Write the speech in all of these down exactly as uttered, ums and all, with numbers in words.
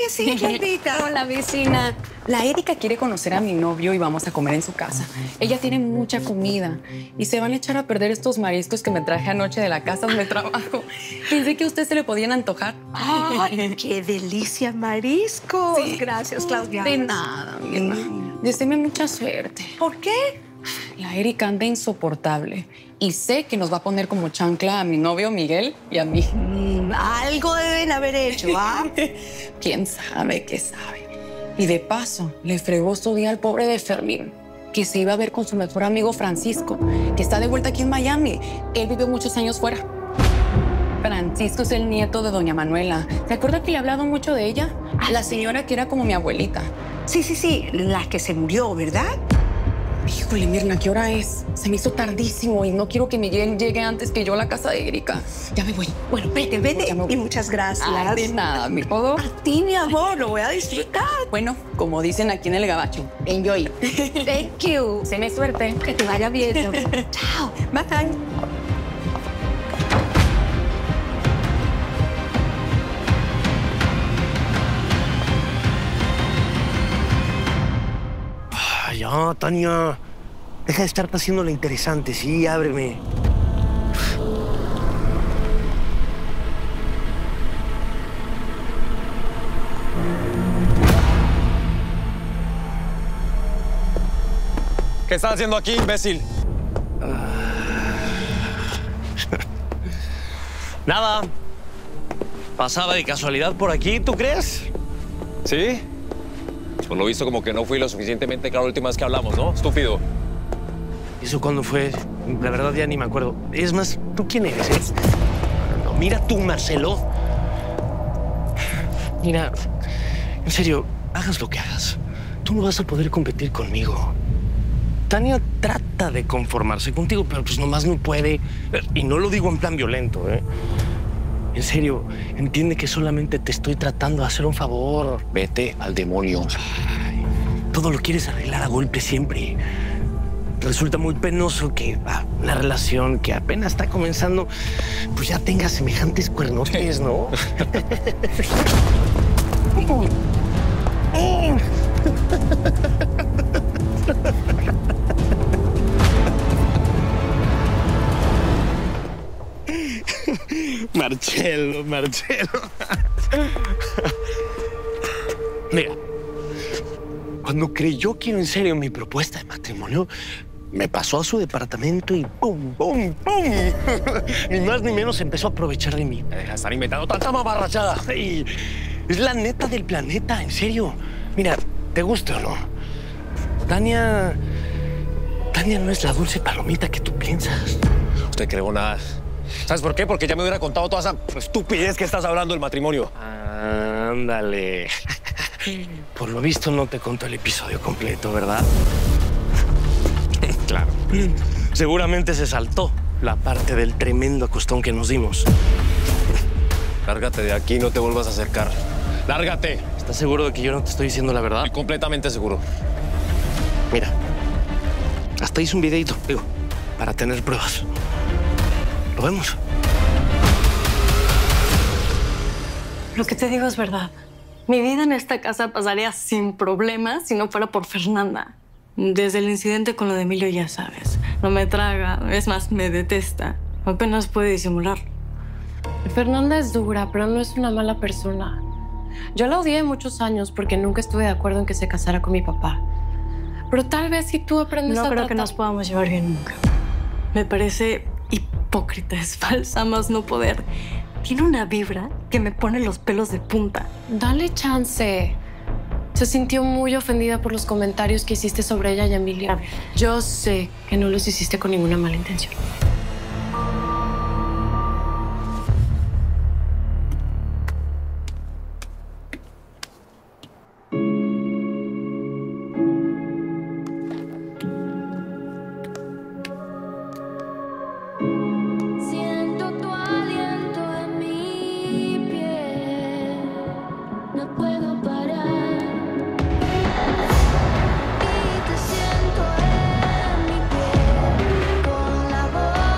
sí, Clarita. Hola, vecina. La Erika quiere conocer a mi novio y vamos a comer en su casa. Ella tiene mucha comida y se van a echar a perder estos mariscos que me traje anoche de la casa donde trabajo. Pensé que a usted se le podían antojar. ¡Ay, qué delicia mariscos! Sí. Gracias, Claudia. De nada, mi hermana. Deséme mucha suerte. ¿Por qué? La Erika anda insoportable y sé que nos va a poner como chancla a mi novio Miguel y a mí. Mm, algo deben haber hecho, ¿ah? ¿Quién sabe qué sabe? Y de paso, le fregó su día al pobre de Fermín, que se iba a ver con su mejor amigo Francisco, que está de vuelta aquí en Miami. Él vivió muchos años fuera. Francisco es el nieto de doña Manuela. ¿Se acuerda que le he hablado mucho de ella? La señora que era como mi abuelita. Sí, sí, sí, la que se murió, ¿verdad? Híjole, Mirna, ¿qué hora es? Se me hizo tardísimo y no quiero que Miguel llegue antes que yo a la casa de Erika. Ya me voy. Bueno, vete, vete. Y muchas gracias. Ay, de nada, mi podo. A ti, mi amor, lo voy a disfrutar. Bueno, como dicen aquí en el gabacho, enjoy. Thank you. Se me suerte. Que te vaya bien. Chao. Bye. Ya, Tania. Deja de estarte haciendo lo interesante, sí, ábreme. ¿Qué estás haciendo aquí, imbécil? Nada. Pasaba de casualidad por aquí, ¿tú crees? ¿Sí? Por lo visto, como que no fui lo suficientemente claro la última vez que hablamos, ¿no? Estúpido. ¿Eso cuándo fue? La verdad ya ni me acuerdo. Es más, ¿tú quién eres? eh? No, mira tú, Marcelo. Mira, en serio, hagas lo que hagas. Tú no vas a poder competir conmigo. Tania trata de conformarse contigo, pero pues nomás no puede. Y no lo digo en plan violento, ¿eh? En serio, entiende que solamente te estoy tratando de hacer un favor. Vete al demonio. Ay, todo lo quieres arreglar a golpe siempre. Resulta muy penoso que ah, una relación que apenas está comenzando, pues ya tenga semejantes cuernotes, ¿no? Marcelo, Marcelo. Mira, cuando creyó que iba en serio mi propuesta de matrimonio, me pasó a su departamento y ¡pum, pum, pum! Ni más ni menos empezó a aprovechar de mí. Deja de estar inventando tanta mamarrachada. Y es la neta del planeta, en serio. Mira, ¿te gusta o no? Tania... Tania no es la dulce palomita que tú piensas. No te creo nada. ¿Sabes por qué? Porque ya me hubiera contado toda esa estupidez que estás hablando del matrimonio. Ándale. Por lo visto no te contó el episodio completo, ¿verdad? Claro. Seguramente se saltó la parte del tremendo acostón que nos dimos. Lárgate de aquí, no te vuelvas a acercar. ¡Lárgate! ¿Estás seguro de que yo no te estoy diciendo la verdad? Estoy completamente seguro. Mira, hasta hice un videito, digo, para tener pruebas. ¿Lo vemos? Lo que te digo es verdad. Mi vida en esta casa pasaría sin problemas si no fuera por Fernanda. Desde el incidente con lo de Emilio, ya sabes. No me traga, es más, me detesta. Apenas puede disimular. Fernanda es dura, pero no es una mala persona. Yo la odié muchos años porque nunca estuve de acuerdo en que se casara con mi papá. Pero tal vez si tú aprendes no a creo tratar... que nos podamos llevar bien nunca. Me parece hipócrita, es falsa más no poder. Tiene una vibra que me pone los pelos de punta. Dale chance. Se sintió muy ofendida por los comentarios que hiciste sobre ella y Emilio. Yo sé que no los hiciste con ninguna mala intención. Siento tu aliento en mi piel, no puedo parar. Y te siento en mi piel, con la voz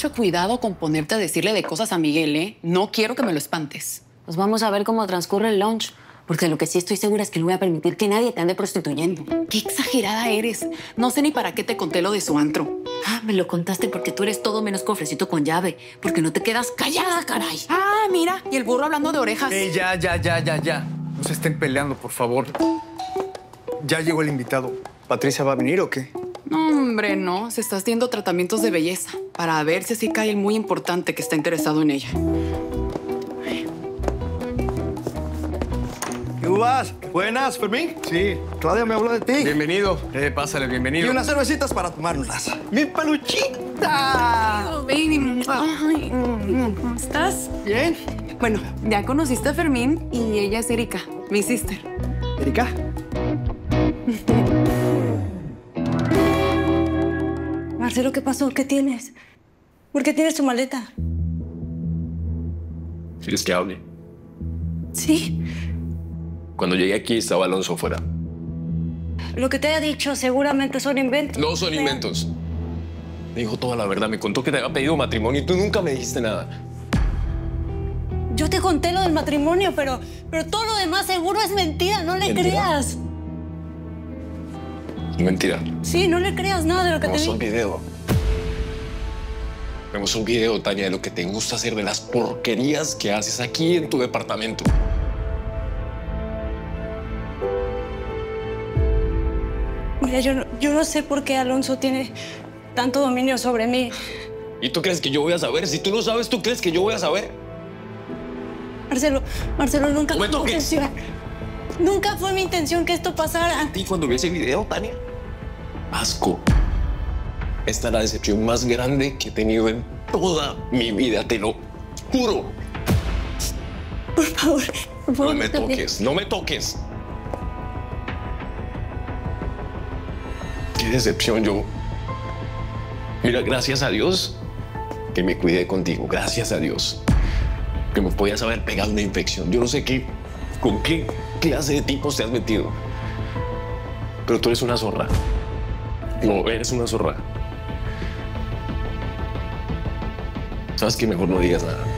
mucho cuidado con ponerte a decirle de cosas a Miguel, ¿eh? No quiero que me lo espantes. Pues vamos a ver cómo transcurre el lunch. Porque lo que sí estoy segura es que no voy a permitir que nadie te ande prostituyendo. Qué exagerada eres. No sé ni para qué te conté lo de su antro. Ah, me lo contaste porque tú eres todo menos cofrecito con llave. Porque no te quedas callada, caray. Ah, mira, y el burro hablando de orejas. Ey, ya, ya, ya, ya, ya. No se estén peleando, por favor. Ya llegó el invitado. ¿Patricia va a venir o qué? No, hombre, no. Se está haciendo tratamientos de belleza para ver si así cae el muy importante que está interesado en ella. ¿Qué vas? Buenas, Fermín. Sí. Claudia me habló de ti. Bienvenido. Eh, pásale, bienvenido. Y unas cervecitas para tomárnoslas. ¡Mi peluchita! Oh, baby. Ay, ¿cómo estás? Bien. Bueno, ya conociste a Fermín y ella es Erika, mi sister. ¿Erika? Marcelo, ¿qué pasó? ¿Qué tienes? ¿Por qué tienes tu maleta? ¿Quieres que hable? Sí. Cuando llegué aquí estaba Alonso fuera. Lo que te haya dicho seguramente son inventos. No son inventos. Me dijo toda la verdad. Me contó que te había pedido matrimonio y tú nunca me dijiste nada. Yo te conté lo del matrimonio, pero, pero todo lo demás seguro es mentira. No le ¿Mentira? creas. Mentira. Sí, no le creas nada de lo que te Vemos un digo. video. Vemos un video, Tania, de lo que te gusta hacer, de las porquerías que haces aquí en tu departamento. Mira, yo no, yo no sé por qué Alonso tiene tanto dominio sobre mí. ¿Y tú crees que yo voy a saber? Si tú no sabes, ¿tú crees que yo voy a saber? Marcelo, Marcelo, nunca No me fue mi toques. intención. Nunca fue mi intención que esto pasara. ¿Y cuando vi ese video, Tania? Asco. Esta es la decepción más grande que he tenido en toda mi vida, te lo juro. Por favor, por favor. No me está bien. toques, no me toques. Qué decepción yo. Mira, gracias a Dios que me cuidé contigo. Gracias a Dios. Que me podías haber pegado una infección. Yo no sé qué, con qué clase de tipos te has metido. Pero tú eres una zorra. No, eres una zorra. ¿Sabes qué? Mejor no digas nada.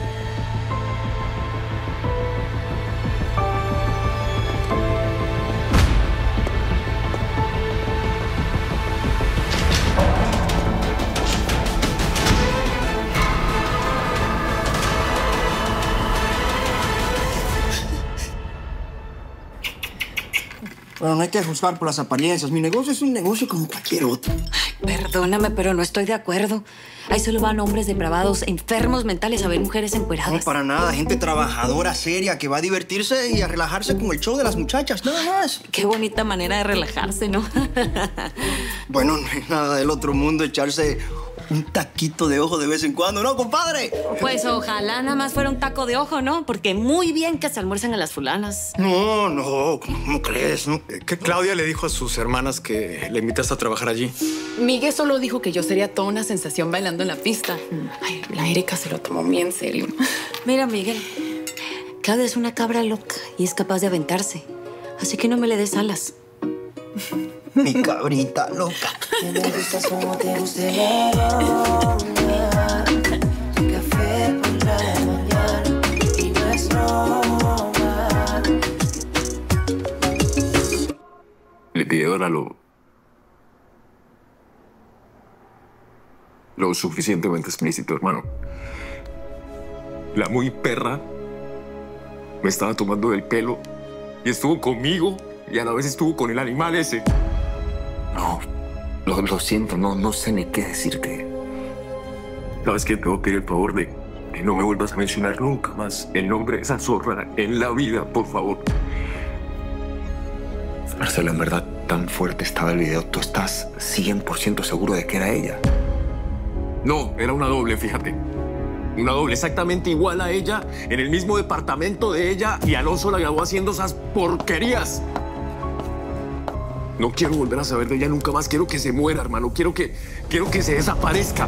Bueno, no hay que juzgar por las apariencias. Mi negocio es un negocio como cualquier otro. Perdóname, pero no estoy de acuerdo. Ahí solo van hombres depravados, enfermos mentales a ver mujeres No, encueradas. para nada. Gente trabajadora, seria, que va a divertirse y a relajarse con el show de las muchachas. Nada más. Qué bonita manera de relajarse, ¿no? Bueno, no hay nada del otro mundo echarse un taquito de ojo de vez en cuando, ¿no, compadre? Pues ojalá nada más fuera un taco de ojo, ¿no? Porque muy bien que se almuerzan a las fulanas. No, no, ¿cómo crees? No? Que Claudia le dijo a sus hermanas que le invitas a trabajar allí. Miguel solo dijo que yo sería toda una sensación bailando en la pista. Ay, la Erika se lo tomó muy en serio. Mira, Miguel, Claudia es una cabra loca y es capaz de aventarse. Así que no me le des alas. Mi cabrita loca. El video era lo... lo suficientemente explícito, hermano. La muy perra me estaba tomando del pelo y estuvo conmigo y a la vez estuvo con el animal ese. No, lo, lo siento, no, no sé ni qué decirte. ¿Sabes qué? Te voy a pedir el favor de que no me vuelvas a mencionar nunca más el nombre de esa zorra en la vida, por favor. Marcelo, en verdad, tan fuerte estaba el video. ¿Tú estás cien por ciento seguro de que era ella? No, era una doble, fíjate. Una doble exactamente igual a ella, en el mismo departamento de ella, y Alonso la grabó haciendo esas porquerías. No quiero volver a saber de ella nunca más. Quiero que se muera, hermano. Quiero que, quiero que se desaparezca.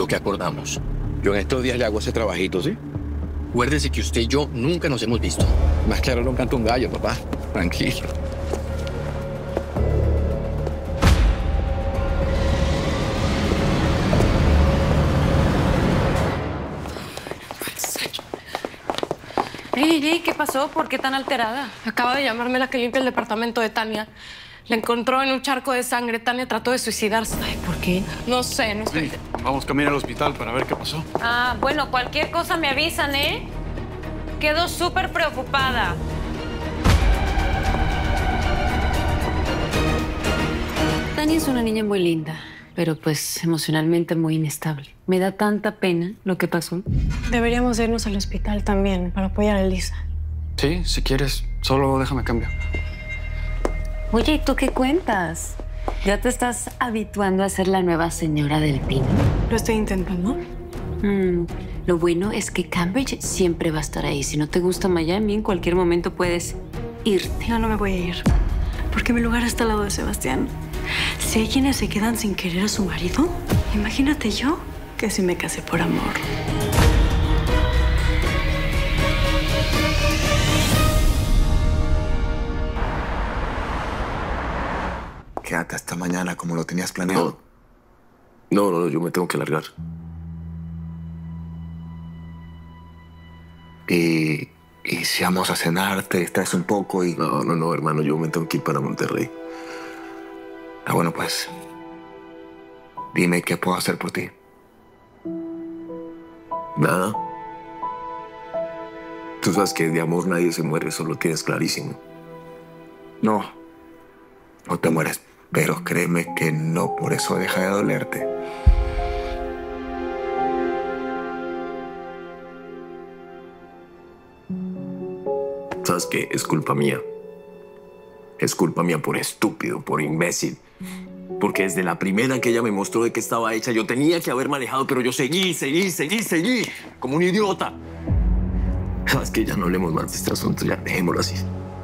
que acordamos. Yo en estos días le hago ese trabajito, ¿sí? Acuérdese que usted y yo nunca nos hemos visto. Más claro no canta un gallo, papá. Tranquilo. Ey, ey, ¿qué pasó? ¿Por qué tan alterada? Acaba de llamarme la que limpia el departamento de Tania. La encontró en un charco de sangre. Tania trató de suicidarse. Ay, ¿por qué? No sé, no sé. Sí, vamos camino al hospital para ver qué pasó. Ah, bueno, cualquier cosa me avisan, ¿eh? Quedo súper preocupada. Tania es una niña muy linda, pero pues emocionalmente muy inestable. Me da tanta pena lo que pasó. Deberíamos irnos al hospital también para apoyar a Elisa. Sí, si quieres, solo déjame cambio. Oye, ¿y tú qué cuentas? ¿Ya te estás habituando a ser la nueva señora del Pino? Lo estoy intentando. Mm, lo bueno es que Cambridge siempre va a estar ahí. Si no te gusta Miami, en cualquier momento puedes irte. No, no me voy a ir. Porque mi lugar está al lado de Sebastián. Si hay quienes se quedan sin querer a su marido, imagínate yo que si me casé por amor. Quédate hasta mañana como lo tenías planeado. No, no, no, yo me tengo que largar. Y, y si vamos a cenar, te distraes un poco y... No, no, no, hermano, yo me tengo que ir para Monterrey. Ah, bueno, pues... Dime qué puedo hacer por ti. Nada. Tú sabes que de amor nadie se muere, eso lo tienes clarísimo. No, no te mueres, pero créeme que no por eso deja de dolerte. ¿Sabes qué? Es culpa mía. Es culpa mía por estúpido, por imbécil. Porque desde la primera que ella me mostró de qué estaba hecha, yo tenía que haber manejado, pero yo seguí, seguí, seguí, seguí, como un idiota. ¿Sabes qué? Ya no hablemos más de este asunto, ya dejémoslo así.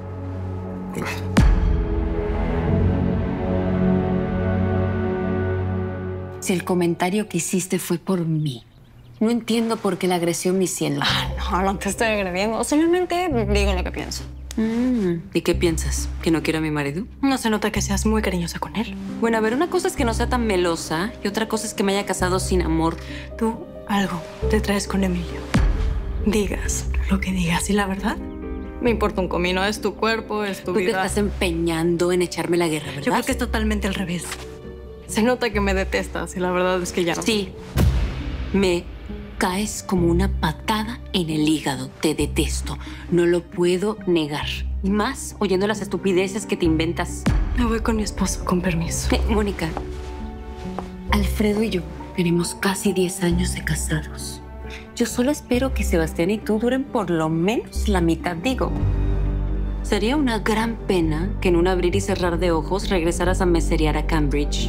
Si el comentario que hiciste fue por mí, no entiendo por qué la agresión me cielo. Ah, no, no te estoy agrediendo. Simplemente digo lo que pienso. Mm, ¿y qué piensas? ¿Que no quiero a mi marido? No se nota que seas muy cariñosa con él. Bueno, a ver, una cosa es que no sea tan melosa y otra cosa es que me haya casado sin amor. Tú algo te traes con Emilio. Digas lo que digas y la verdad, me importa un comino. Es tu cuerpo, es tu Tú vida. te estás empeñando en echarme la guerra, ¿verdad? Yo creo que es totalmente al revés. Se nota que me detestas y la verdad es que ya no. Sí, me caes como una patada en el hígado. Te detesto. No lo puedo negar. Y más oyendo las estupideces que te inventas. Me voy con mi esposo, con permiso. Eh, Mónica, Alfredo y yo tenemos casi diez años de casados. Yo solo espero que Sebastián y tú duren por lo menos la mitad, digo. Sería una gran pena que en un abrir y cerrar de ojos regresaras a meserear a Cambridge.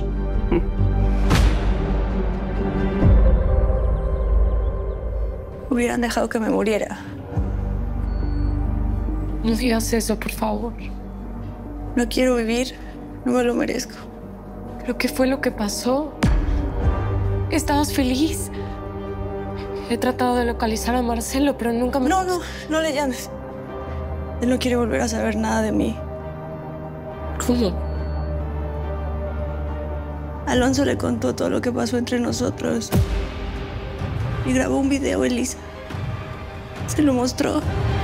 Hubieran dejado que me muriera. No digas eso, por favor. No quiero vivir. No me lo merezco. ¿Pero qué fue lo que pasó? ¿Estabas feliz? He tratado de localizar a Marcelo, pero nunca me... No, no, no le llames. Él no quiere volver a saber nada de mí. ¿Cómo? Alonso le contó todo lo que pasó entre nosotros. Y grabó un video, Elisa. Se lo mostró.